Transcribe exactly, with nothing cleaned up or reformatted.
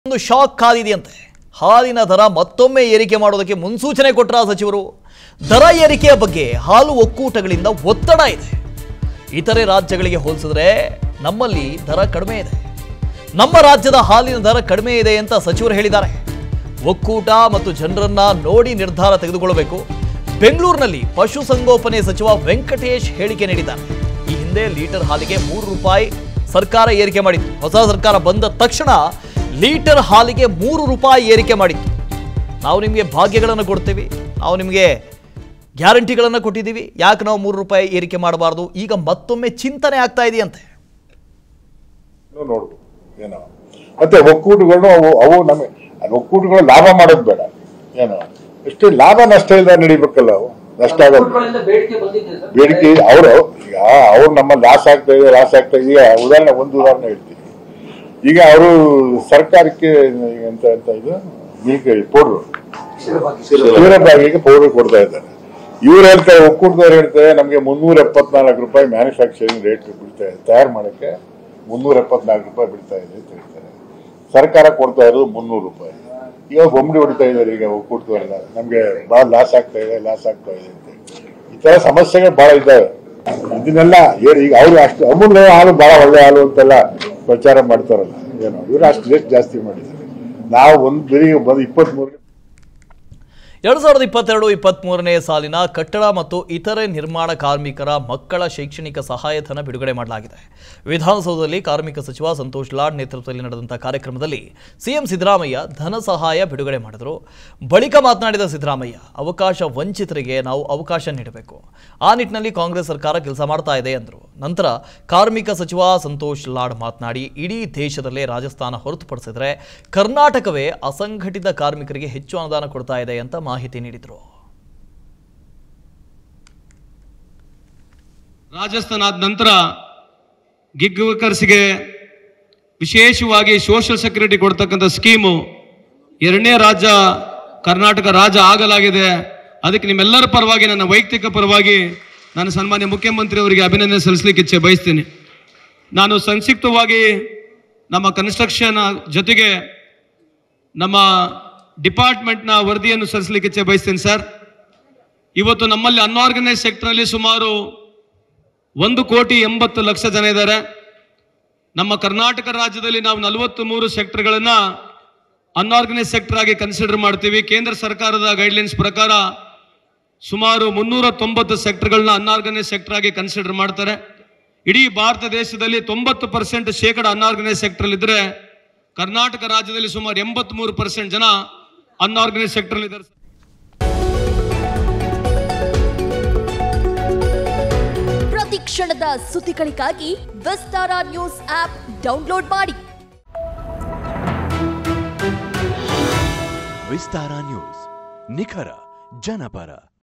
ಒಂದು ಶಾಕ್ ಕಾದಿದೆಯಂತೆ. ಹಾಲಿನ ದರ ಮತ್ತೊಮ್ಮೆ ಏರಿಕೆ ಮಾಡೋದಕ್ಕೆ ಮುನ್ಸೂಚನೆ ಕೊಟ್ಟರ ಸಚಿವರು. ದರ ಏರಿಕೆಯ ಬಗ್ಗೆ ಹಾಲು ಒಕ್ಕೂಟಗಳಿಂದ ಒತ್ತಡ ಇದೆ. ಇತರೆ ರಾಜ್ಯಗಳಿಗೆ ಹೋಲಿಸಿದ್ರೆ ನಮ್ಮಲ್ಲಿ ದರ ಕಡಿಮೆ ಇದೆ. ನಮ್ಮ ರಾಜ್ಯದ ಹಾಲಿನ ದರ ಕಡಿಮೆ ಇದೆ ಅಂತ ಸಚಿವರು ಹೇಳಿದ್ದಾರೆ. ಒಕ್ಕೂಟ ಮತ್ತು ಜನರನ್ನ ನೋಡಿ ನಿರ್ಧಾರ ತೆಗೆದುಕೊಳ್ಳಬೇಕು. ಬೆಂಗಳೂರಿನಲ್ಲಿ ಪಶುಸಂಗೋಪನೆ ಸಚಿವ ವೆಂಕಟೇಶ್ ಹೇಳಿಕೆ ನೀಡಿದ್ದಾರೆ. ಈ ಹಿಂದೆ ಲೀಟರ್ ಹಾಲಿಗೆ ಮೂರು ರೂಪಾಯಿ ಸರ್ಕಾರ ಏರಿಕೆ ಮಾಡಿತ್ತು. ಹೊಸ ಸರ್ಕಾರ ಬಂದ ತಕ್ಷಣ ಲೀಟರ್ ಹಾಲಿಗೆ ಮೂರು ರೂಪಾಯಿ ಏರಿಕೆ ಮಾಡಿತ್ತು. ನಾವು ನಿಮಗೆ ಭಾಗ್ಯಗಳನ್ನು ಕೊಡ್ತೀವಿ, ನಾವು ನಿಮಗೆ ಗ್ಯಾರಂಟಿಗಳನ್ನು ಕೊಟ್ಟಿದ್ದೀವಿ, ಯಾಕೆ ನಾವು ಮೂರು ರೂಪಾಯಿ ಏರಿಕೆ ಮಾಡಬಾರ್ದು? ಈಗ ಮತ್ತೊಮ್ಮೆ ಚಿಂತನೆ ಆಗ್ತಾ ಇದೆಯಂತೆ. ನೋಡ್ಬೋದು ಏನೋ ಮತ್ತೆ ಒಕ್ಕೂಟಗಳು ಅವು ಅವು ನಮಗೆ ಒಕ್ಕೂಟಗಳು ಲಾಭ ಮಾಡೋದು ಬೇಡ, ಏನೋ ಎಷ್ಟು ಲಾಭ ನಷ್ಟ ಇಲ್ಲದ ನಡಿಬೇಕಲ್ಲ. ಅವು ನಷ್ಟ ಆಗೋದು ಬೇಡಿಕೆ ಅವರು ಈಗ ಅವ್ರು ನಮ್ಮ ಲಾಸ್ ಆಗ್ತಾ ಇದೆ ಲಾಸ್ ಆಗ್ತಾ ಇದೆ. ಈಗ ಉದಾಹರಣೆ ಒಂದು ಉದಾಹರಣೆ ಹೇಳ್ತೀನಿ. ಈಗ ಅವರು ಸರ್ಕಾರಕ್ಕೆ ಎಂತ ಅಂತ ಇದು ಮಿಲ್ಕ್ ಪೌಡ್ರು ಕ್ಷೀರಭಾಗಿಗೆ ಪೌಡರ್ ಕೊಡ್ತಾ ಇದ್ದಾರೆ. ಇವ್ರು ಹೇಳ್ತಾರೆ, ಒಕ್ಕೂಟದವ್ರು ಹೇಳ್ತಾರೆ ನಮಗೆ ಮುನ್ನೂರ ಎಪ್ಪತ್ನಾಲ್ಕು ರೂಪಾಯಿ ಮ್ಯಾನುಫ್ಯಾಕ್ಚರಿಂಗ್ ರೇಟ್ ಬಿಡ್ತಾ ಇದೆ, ತಯಾರು ಮಾಡೋಕ್ಕೆ ಮುನ್ನೂರ ಎಪ್ಪತ್ನಾಲ್ಕು ರೂಪಾಯಿ ಬಿಡ್ತಾ ಇದೆ ಅಂತ ಹೇಳ್ತಾರೆ. ಸರ್ಕಾರ ಕೊಡ್ತಾ ಇರೋದು ಮುನ್ನೂರು ರೂಪಾಯಿ. ಈಗ ಬೊಂಬಡಿ ಹೊಡಿತಾ ಇದ್ದಾರೆ ಈಗ ಒಕ್ಕೂಟದವರೆಲ್ಲ, ನಮ್ಗೆ ಬಹಳ ಲಾಸ್ ಆಗ್ತಾ ಇದೆ ಲಾಸ್ ಆಗ್ತಾ ಇದೆ ಅಂತ. ಈ ತರ ಸಮಸ್ಯೆಗಳು ಬಹಳ ಇದ್ದಾವೆ. ಇದನ್ನೆಲ್ಲ ಹೇಳಿ ಈಗ ಅವ್ರು ಅಷ್ಟು ಅಮೂಲ್ಯ ಹಾಲು ಬಹಳ ಒಳ್ಳೆ ಹಾಲು ಅಂತೆಲ್ಲ ಪ್ರಚಾರ ಮಾಡ್ತಾರಲ್ಲ, ಏನೋ ಇವರು ಅಷ್ಟು ರೇಟ್ ಜಾಸ್ತಿ ಮಾಡಿದ್ದಾರೆ. ನಾವು ಒಂದು ಬೆಳಿಗ್ಗೆ ಬಂದು ಇಪ್ಪತ್ತ್ ಮೂರು ಎರಡು ಸಾವಿರದ ಇಪ್ಪತ್ತೆರಡು ಇಪ್ಪತ್ತ್ ಮೂರನೇ ಸಾಲಿನ ಕಟ್ಟಡ ಮತ್ತು ಇತರೆ ನಿರ್ಮಾಣ ಕಾರ್ಮಿಕರ ಮಕ್ಕಳ ಶೈಕ್ಷಣಿಕ ಸಹಾಯಧನ ಬಿಡುಗಡೆ ಮಾಡಲಾಗಿದೆ. ವಿಧಾನಸೌಧದಲ್ಲಿ ಕಾರ್ಮಿಕ ಸಚಿವ ಸಂತೋಷ್ ಲಾಡ್ ನೇತೃತ್ವದಲ್ಲಿ ನಡೆದಂಥ ಕಾರ್ಯಕ್ರಮದಲ್ಲಿ ಸಿಎಂ ಸಿದ್ದರಾಮಯ್ಯ ಧನ ಸಹಾಯ ಬಿಡುಗಡೆ ಮಾಡಿದರು. ಬಳಿಕ ಮಾತನಾಡಿದ ಸಿದ್ದರಾಮಯ್ಯ, ಅವಕಾಶ ವಂಚಿತರಿಗೆ ನಾವು ಅವಕಾಶ ನೀಡಬೇಕು, ಆ ನಿಟ್ಟಿನಲ್ಲಿ ಕಾಂಗ್ರೆಸ್ ಸರ್ಕಾರ ಕೆಲಸ ಮಾಡ್ತಾ ಇದೆ ಎಂದರು. ನಂತರ ಕಾರ್ಮಿಕ ಸಚಿವ ಸಂತೋಷ್ ಲಾಡ್ ಮಾತನಾಡಿ, ಇಡೀ ದೇಶದಲ್ಲೇ ರಾಜಸ್ಥಾನ ಹೊರತುಪಡಿಸಿದರೆ ಕರ್ನಾಟಕವೇ ಅಸಂಘಟಿತ ಕಾರ್ಮಿಕರಿಗೆ ಹೆಚ್ಚು ಅನುದಾನ ಕೊಡ್ತಾ ಇದೆ ಅಂತ ಮಾಹಿತಿ ನೀಡಿದರು. ರಾಜಸ್ಥಾನ ಆದ ನಂತರ ಗಿಗ್ ವರ್ಕರ್ಸ್ಗೆ ವಿಶೇಷವಾಗಿ ಸೋಷಿಯಲ್ ಸೆಕ್ಯೂರಿಟಿ ಕೊಡ್ತಕ್ಕಂಥ ಸ್ಕೀಮು ಎರಡನೇ ರಾಜ್ಯ ಕರ್ನಾಟಕ ರಾಜ್ಯ ಆಗಲಾಗಿದೆ. ಅದಕ್ಕೆ ನಿಮ್ಮೆಲ್ಲರ ಪರವಾಗಿ, ನನ್ನ ವೈಯಕ್ತಿಕ ಪರವಾಗಿ ನಾನು ಸನ್ಮಾನ್ಯ ಮುಖ್ಯಮಂತ್ರಿ ಅವರಿಗೆ ಅಭಿನಂದನೆ ಸಲ್ಲಿಸಲಿಕ್ಕೆ ಇಚ್ಛೆ ಬಯಸ್ತೀನಿ. ನಾನು ಸಂಕ್ಷಿಪ್ತವಾಗಿ ನಮ್ಮ ಕನ್ಸ್ಟ್ರಕ್ಷನ್ ಜೊತೆಗೆ ನಮ್ಮ ಡಿಪಾರ್ಟ್ಮೆಂಟ್ನ ವರದಿಯನ್ನು ಸಲ್ಲಿಸಲಿಕ್ಕೆ ಇಚ್ಛೆ ಬಯಸ್ತೀನಿ. ಸರ್, ಇವತ್ತು ನಮ್ಮಲ್ಲಿ ಅನ್ಆರ್ಗನೈಸ್ ಸೆಕ್ಟರ್ನಲ್ಲಿ ಸುಮಾರು ಒಂದು ಕೋಟಿ ಎಂಬತ್ತು ಲಕ್ಷ ಜನ ಇದ್ದಾರೆ. ನಮ್ಮ ಕರ್ನಾಟಕ ರಾಜ್ಯದಲ್ಲಿ ನಾವು ನಲವತ್ತ್ ಮೂರು ಸೆಕ್ಟರ್ಗಳನ್ನು ಅನ್ಆರ್ಗನೈಸ್ ಸೆಕ್ಟರ್ ಆಗಿ ಕನ್ಸಿಡರ್ ಮಾಡ್ತೀವಿ. ಕೇಂದ್ರ ಸರ್ಕಾರದ ಗೈಡ್ಲೈನ್ಸ್ ಪ್ರಕಾರ ಸುಮಾರು ಮುನ್ನೂರ ತೊಂಬತ್ತು ಸೆಕ್ಟರ್ಗಳನ್ನ ಅನ್ಆರ್ಗನೈಸ್ ಸೆಕ್ಟರ್ ಆಗಿ ಕನ್ಸಿಡರ್ ಮಾಡ್ತಾರೆ. ಇಡೀ ಭಾರತ ದೇಶದಲ್ಲಿ ತೊಂಬತ್ತು ಪರ್ಸೆಂಟ್ ಶೇಕಡ ಅನ್ಆರ್ಗನೈಸ್ ಸೆಕ್ಟರ್ ಇದ್ರೆ ಕರ್ನಾಟಕ ರಾಜ್ಯದಲ್ಲಿ ಸುಮಾರು ಎಂಬತ್ತ್ ಮೂರು ಪರ್ಸೆಂಟ್ ಜನ ಅನ್ಆರ್ಗನೈಸ್ ಸೆಕ್ಟರ್ ಇದ್ದಾರೆ. ಪ್ರತಿ ಕ್ಷಣದ ಸುದ್ದಿಗಳಿಗಾಗಿ ವಿಸ್ತಾರ ನ್ಯೂಸ್ ಆಪ್ ಡೌನ್ಲೋಡ್ ಮಾಡಿ. ವಿಸ್ತಾರ ನ್ಯೂಸ್, ನಿಖರ ಜನಪರ.